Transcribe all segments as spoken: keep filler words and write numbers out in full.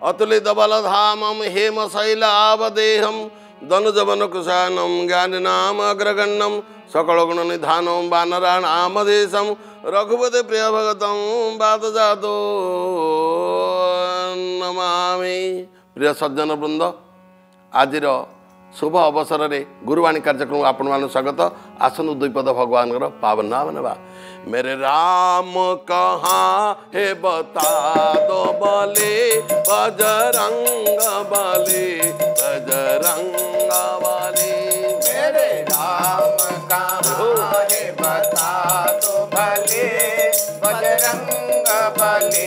अतुलित बलधामं हेम शैलावदेहं धनुजवन कुशानं ज्ञानिनाम अग्रगण्यं सकल गुण निधानं वानराणामधेशं रघुपति प्रिय भगतं बादजातो नमामि। प्रिय सज्जन वृंद, आज शुभ अवसर में गुरुवाणी कार्यक्रम आपण मान स्वागत। आसन द्विपद भगवान पावन नाम नवा। मेरे राम कहाँ है बता दो बले बजरंग बली बजरंग बली। मेरे राम कहाँ है बता दो भले बजरंग बली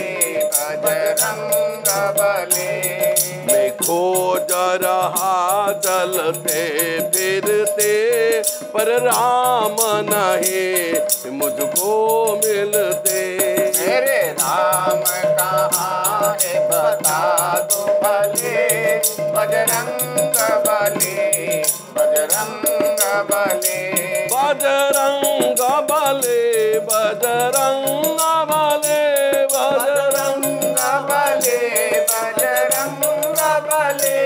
बजरंग बली। मैं खोज रहा चलते फिरते पर राम नहीं मुझको मिलते। मेरे राम कहाँ है बता दो भले बजरंग बली बजरंग बली बजरंग बली बजरंग बली बजरंग बली बजरंग बली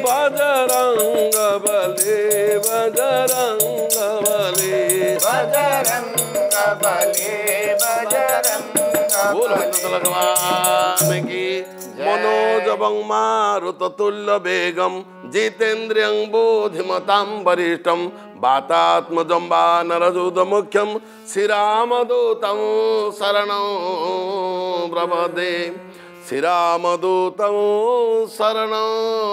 बजरंग बली बजरंग बली बजरंग बली बजरंग बोल भगवान की। मनोजवं मारुततुल्य वेगं जितेन्द्रियं बुद्धिमतां वरिष्ठं वातात्मजं वानरयूथमुख्यं श्रीरामदूतं शरणं प्रपद्ये श्रीरामदूतं शरणं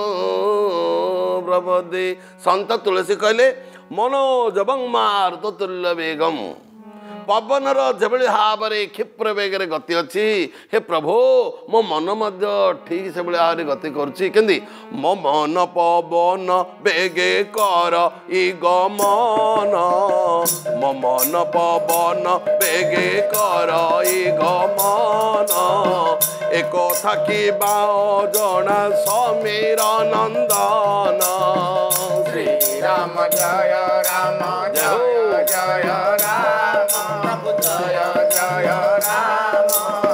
प्रपद्ये। संत तुलसी कहले मनोजवं मारुततुल्य वेगं, पवनर जेभଳି भाव क्षिप्र बेगर गति अच्छी। हे प्रभु मो मन मध्य ठीक से भाव गति करुच्ची केंदी मो मन पवन बेगे कर इ गमन मो मन पवन बेगे कर इ गमन। एक थाकी बाओ जना समीर नंदन। श्री राम जय राम जय जय राम प्रभु जय जय राम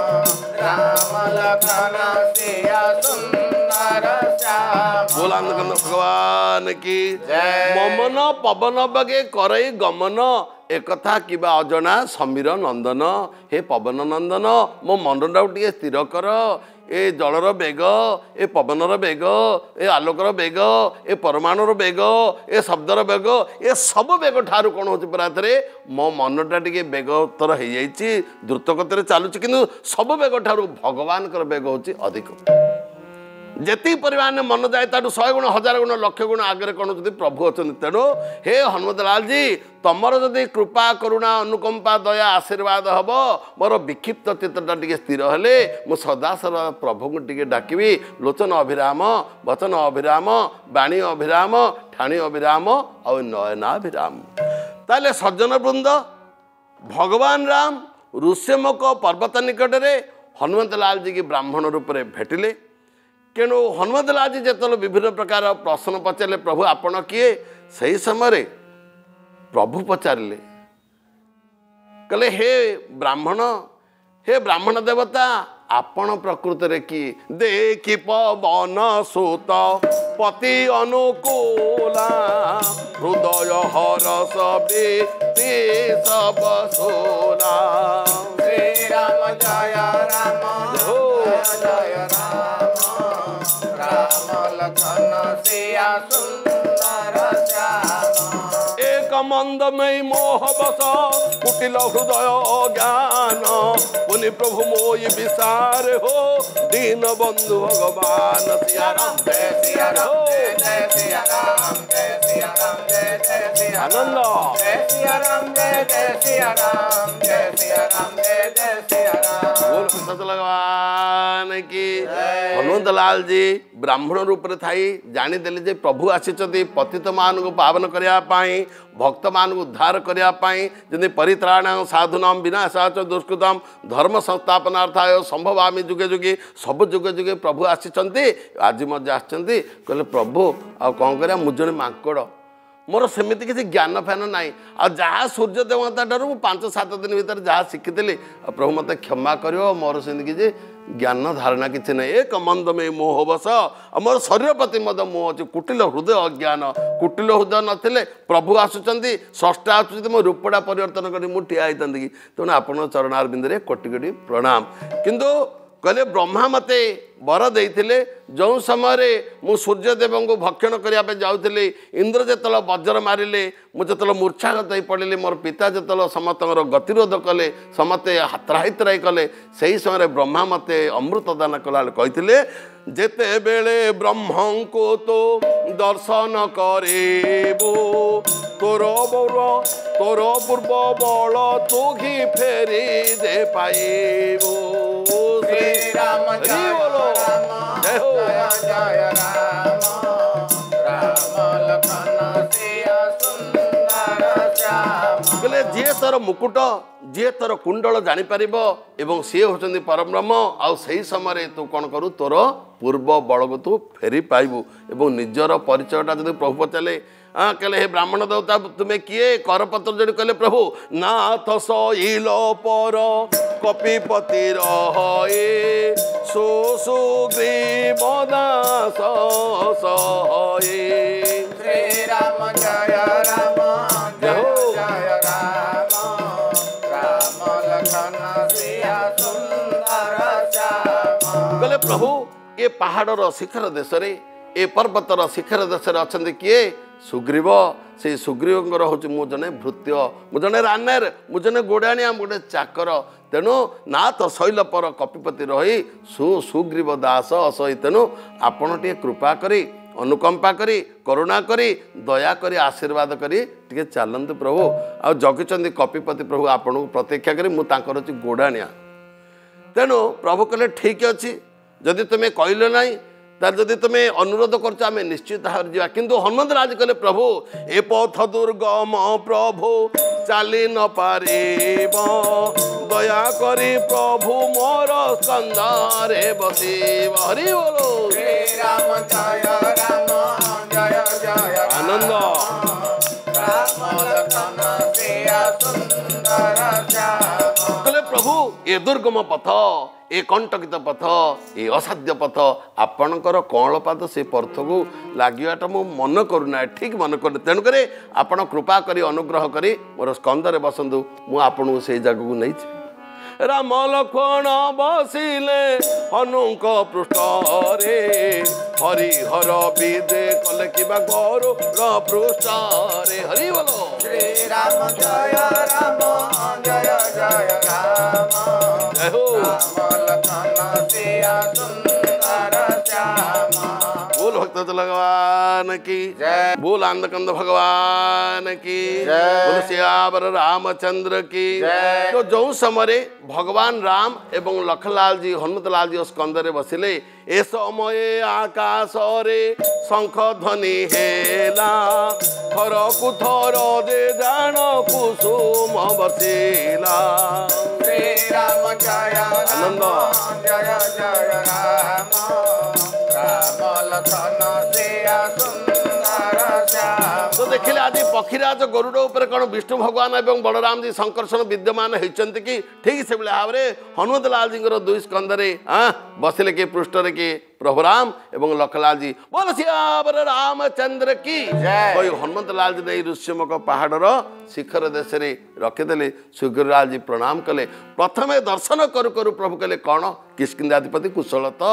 राम लखन सिया सुंदर श्याम। बोलानंद भगवान की जय। ममन पवन बगे करई गमन एकथा किबा अजना समीर नंदन। हे पवन नंदन मो मनटा टे स्थिर कर। ए जलर बेग ए पवनर बेग ए आलोकर बेग ए परमाणुर बेग ए शब्दर बेग ए सब बेग ठारू कौन होची परातरे मो मनटा टिके बेगतर हो जाइए द्रुत गति चलुची किंतु सब बेग ठारू भगवान बेग होची अधिक। जेती परिमाण में मन जाए ताठू शहे गुण हजार गुण लक्ष गुण आगे कौन प्रभु अच्छा। तेणु हे हनुमत लाल जी तुमर जदि कृपा करुणा अनुकंपा दया आशीर्वाद हम मोर विक्षिप्त चित्तटा टे स्थिर हेले मु सदासर प्रभु को टे डाकबी। लोचन अभिराम वचन अभिराम वाणी अभिराम ठाणी अभिराम और नयनाभिराम। ताले सज्जन वृंद भगवान राम ऋष्यमुख पर्वत निकट में हनुमत लाल जी की ब्राह्मण रूप में भेटिले। तेणु हनुमत लाल जी जिते विभिन्न प्रकार प्रश्न पचारे प्रभु आपण किए सही समय प्रभु पचारे कहले हे ब्राह्मण हे ब्राह्मण देवता आपण प्रकृत रे कि देखि पवन सुत पति अनुकूला हृदय हरस वृत्ति सब सोला। श्री राम जय राम जय जय राम राम लखन सिया सुंदर श्याम। एक मंदमयी मोह बस कुटिल हृदय ज्ञान पुनि प्रभु मोई विसार हो दीन बंधु भगवान। सिया राम जय सिया राम जय सिया राम जय सिया राम जय जय सिया आनंद जय सिया राम जय जय सिया राम जय सिया राम जय जय सिया राम। भगवान की। हनुमत लाल जी ब्राह्मण रूप में थाई जानीदेले जे प्रभु आसी पतित मान को पावन करने भक्त मान उद्धार करने जमी परित्राण साधुनाम विनाशाच दुष्कृतम धर्म संस्थापनार्थाय संभव आमी जुगे जुगे सब जुगे जुगे प्रभु आसी आज मजा आसते कहले प्रभु आ कौन कर मुझे माकड़ मोर सेमती किसी ज्ञान फैन ना आ जहाँ सूर्य देवता ठार पांच सात दिन भर जहाँ शिखी प्रभु मत क्षमा कर मोर से किसी ज्ञान धारणा किसी ना एक मंद में मोह बस मोर शरीर प्रति मत मोह अच्छे कुटिल हृदय अज्ञान कुटिल हृदय नथिले प्रभु आसुँच षष्ठ आस मो रूपड़ा परिवर्तन कर ठिया होता कि तेणु आपण चरणारविंद कोटि कोटि प्रणाम किंतु कहले ब्रह्मा मते वर देते जो समय मु सूर्यदेव को भक्षण करने जाऊली इंद्र जो वज्र मारे मुझे मूर्छागत हो पड़े मोर पिता जो समस्त गतिरोध कले समस्ते त्राही त्राही कले से समय ब्रह्मा मते अमृत दान कला कहते जेते बेले ब्रह्म को तो दर्शन करेबो तोर बौर तोर पूर्व बल तू ही फेरी दे पाइबो श्री राम जय राम जय हो जय जय राम राम लखन सिया सुंदर श्याम कहले जी तोर मुकुट जी तोर कुंडल जापर एवं सी होती परम ब्रह्म आउ से समय तू कौन करू तोर पूर्व बल को तू फेरी पाइबू एवं निजर परिचयटा जो प्रभु पचारे हाँ कहले हे ब्राह्मण देवता तुम्हें किए करपत्र जो कहले प्रभु नाथ सईल पर कपिपति रहे सो सुग्रीव दास सहे श्री राम जय राम जय जय राम राम लखन सिया सुंदर श्याम कहले प्रभु ये पहाड़र शिखर देश ए पर्वतर शिखर देश अच्छा किए सुग्रीव से सुग्रीव हूँ मु जने भृत्य मु जने रानेर मु जने गोड़ाणिया गोटे चाकर तेणु नाथ शैल पर कपिपति रही सु सुग्रीव दास असही तेणु आपण टे कृपा करी अनुकंपा करी करुणा करी दया करी आशीर्वाद करी टे चलते प्रभु आ जगिचंदी कपिपति प्रभु आपण को प्रतीक्षा करी मु तांकर अछि गोड़ाणिया तेणु प्रभु कहले ठीक अच्छी जदि तुम्हें कहल ना तार जदि तुम्हें अनुरोध कर आम निश्चित भाव जा किंतु हनुमंत राज कहले प्रभु ए पथ दुर्गम प्रभु चली न पारे दया करी प्रभु मोर स्कंदरे बसीब हरि बोलो श्री राम जय राम जय जय आनंद राम लखन सिया सुंदर श्याम कहले प्रभु ए दुर्गम पथ ए कंटकित पथ ए असाध्य पथ आपणकर कौल पाद से पर्थ को लगिवाटा मु मन करूना ठीक मन कर तेणुक आपण कृपा करी अनुग्रह करी मोर स्कंदरे बसंतु मु आपन को से जगह को नहीं राम लक्ष्मण बसिले हनुक पृष्ठ रे हरिहर विदे कले किबा गौर पृष्ठ रे हरि बोलो श्री राम जय राम जय जय राम जय हो राम लखन सिया सुंदर श्याम बोल भक्त भगवान की जय बोल आनंद भगवान की जय बोल सियावर रामचंद्र की जय। तो जो समय भगवान राम एवं लखनलाल जी हनुमत लाल जी स्कंदरे बसिले ए समय आकाश रे शंख ध्वनि हेला थर कु थर दे जान कुसुम बसिला श्री राम जय राम आनंद जय जय राम राम लखन सिया सुंदर श्याम तो देखिले आज पक्षीराज गरुड़ उपर कौन विष्णु भगवान एवं बलराम जी संकर्षण विद्यमान होती कि ठीक से भाव में हनुमत लाल जी दुई स्कंदरे हाँ बसिले कि पृष्ठ के प्रभु राम एवं लखनलाल जी बोल सियावर रामचंद्र की कोई हनुमत लाल जी नहीं ऋष्यमुख पहाड़र शिखर देश में रखिदे सुग्रीवलाल जी प्रणाम कले प्रथमे दर्शन करू करू प्रभु कहले कौन किष्किंधाधिपति कुशल तो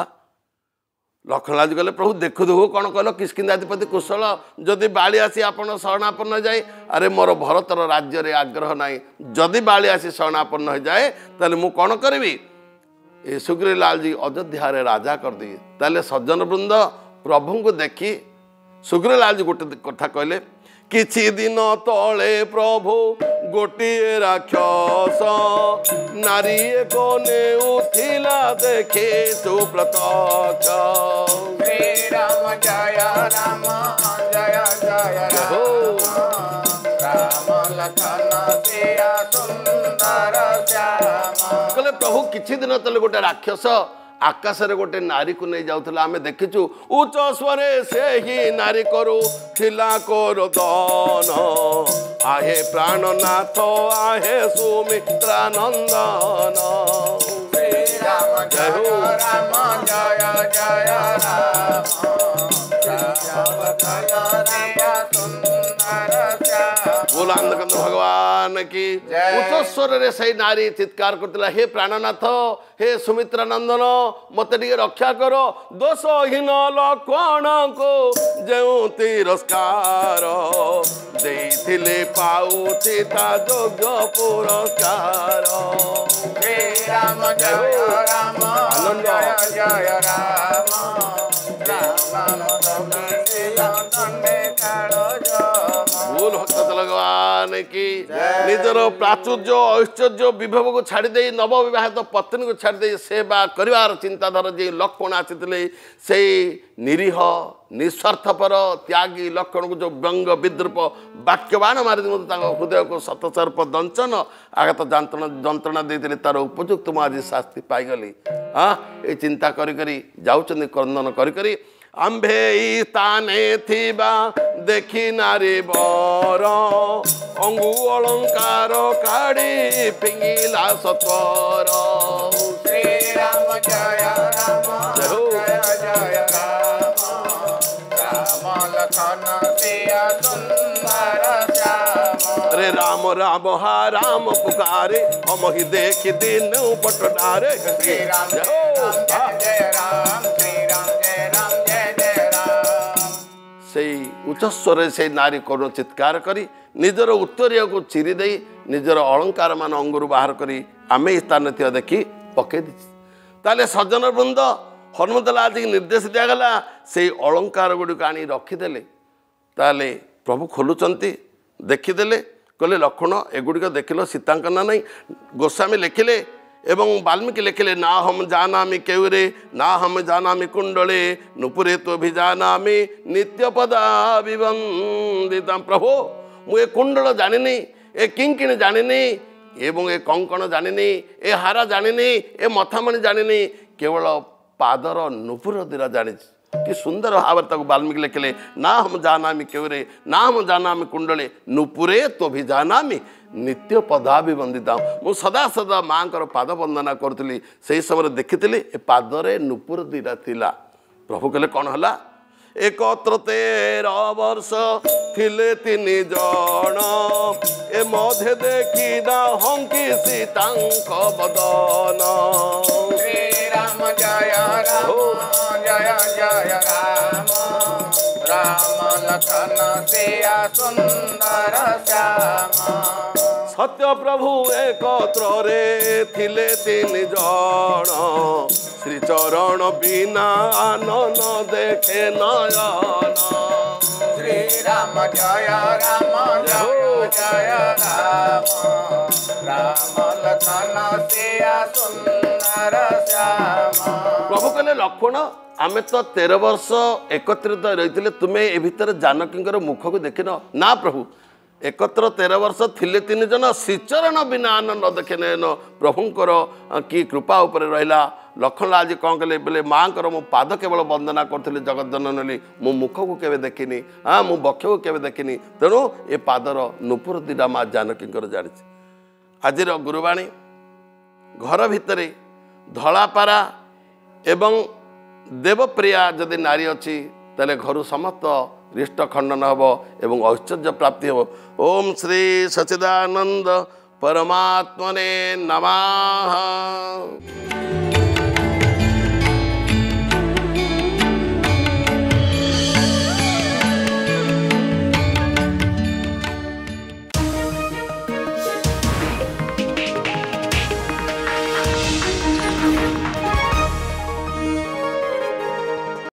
लखनलाल जी कहले प्रभु देखु देखु कौन कहल किष्किंधाधिपति कुशल जदि बाली आसी आपण शरणापन्न जाए अरे मोर भरतर राज्य रे आग्रह नाई जदि बाली आसी शरणापन्न हो जाए ताले मु कौन करी ए सुग्रीवलाल जी अयोध्या रे राजा कर दिए ताले सज्जन वृंद प्रभु को देखी सुग्रीवलाल जी गोटे कथा कहले किछि दिन तले प्रभु गोटिए राक्षस नारी एक नेउथिला देखे सुप्रत्यक्ष श्री राम जय राम जय जय राम राम लखन सिया सुंदर श्याम कहले प्रभु किछि दिन तले गोटे राक्षस आकाश रे गोटे नारी को नहीं जाउथला आमे देखिछु उच्च स्वरे से ही नारी करू थिला कोर दन आहे प्राणनाथ आहे सुमित्रा नंदन श्री राम जय राम जय जय राम बोलांदकंद भगवान की उच्च स्वर रे सही नारी चित्कार करथिला हे प्राणनाथ हे सुमित्रा नंदन मते टिके रक्षा करो दोषहीन लक्ष्मण को जेउ तिरस्कार देइथिले पाउछि ता योग्य पुरस्कार श्री राम जय राम आनंद जय जय राम राम भूल भक्त भगवान की निजर प्राचुर्य ऐश्वर्य विभव को छाड़ी दे नव विवाहित पत्नी को छाड़ी दे सेवा करिवार चिंताधारा जे लक्ष्मण आसीथिले से निरीह निस्वार्थपर त्यागी लक्ष्मण को जो व्यंग विद्रूप वाक्यवान मारी हृदय को शतसर्प दंचन आगत जंत्रणा जंत्रणा देते तार उपयुक्त मुझे आज शास्ति पाईगली हाँ ये चिंता करी करी जाऊँ क्रंदन करी करी आंभे ताने थिबा देखी नारी बर अंगु अलंकार काढ़ी फिंगिला सत्वर श्री राम जय राम जय जय राम राम लखन सिया सुंदर श्याम अरे राम राम हा राम पुकारे हम ही देख दिन पट डारे श्री राम जय राम जय राम श्री राम जय राम जय जय राम से उच्च स्वर से नारी करुण चित्कार करी निजर उत्तरीय को चिरी दे निजर अलंकार मान अंगुर बाहर करी आमे स्थान थी देखी पकई ताले सज्जन वृंद हनुमतला आज निर्देश दिगला से अलंकार गुड़िक आनी रखीदे ताले प्रभु खोलुंट देखीदे कहले लक्ष्मण एगुड़िक देखिल सीतांक ना नहीं गोस्वामी लिखिले एवं वाल्मीकि लिखिले ना हम जानामि केवरे ना हम जानामि कुंडले नुपुरे तो भी जानामि नित्य पदा विवंदिता प्रभु मु ए कुंडल जानिनी ए किंकिणी जानिनी एवं ए कंकण जानिनी ए हारा जानिनी ए मथामणि जानिनी केवल पादर नुपुर दिरा जानी कि सुंदर भाव तक वाल्मीकि लिखिले ना हम जानामि केवरे ना हम जानामि कुंडले नुपुरे तो भी जानामि नित्य पदा भी वंदिता मु सदा सदा माँ को पाद वंदना करी से समय देखी ए पादरे नुपुर दीटा थिला प्रभु कहले कौन है एकत्र तेरह वर्ष थिले तीन जन ए मध्य देखी ना हंकी सीतांक बदन श्री राम जय राम जय जय राम राम लखन सिया सुंदर श्याम सत्य प्रभु एकत्र रे थिले तीन जन श्री चरण बिना आनन देखे नयन श्री राम जय राम जय जय राम राम लखन सिया सुंदर श्याम प्रभु कहले लक्ष्मण आमे तो तेरह वर्ष एकत्रित रही तुम्हें ए भीतर जानकीर मुख को देखिन ना प्रभु एकत्र तेरह वर्ष थिले तीन जन श्रीचरण बिना आनंद न देखे नयन प्रभुंकर कि कृपा उपर रहा लक्ष्मण आज कौन कले बोले माँ मो पाद केवल वंदना करी जगत जननी मो मुख को केवे देखिनी हाँ मो बक्ष को केवे देखिनी तेणु ए पादर नुपुर दीटा माँ जानकीर जानी आज गुरुवाणी घर भितर धलापारा एवं देवप्रिया जदि नारी अच्छी तेल घर समस्त रिष्ट खंडन हम एवं ऐश्वर्य प्राप्ति हम ओम श्री सच्चिदानंद परमात्मने नमः।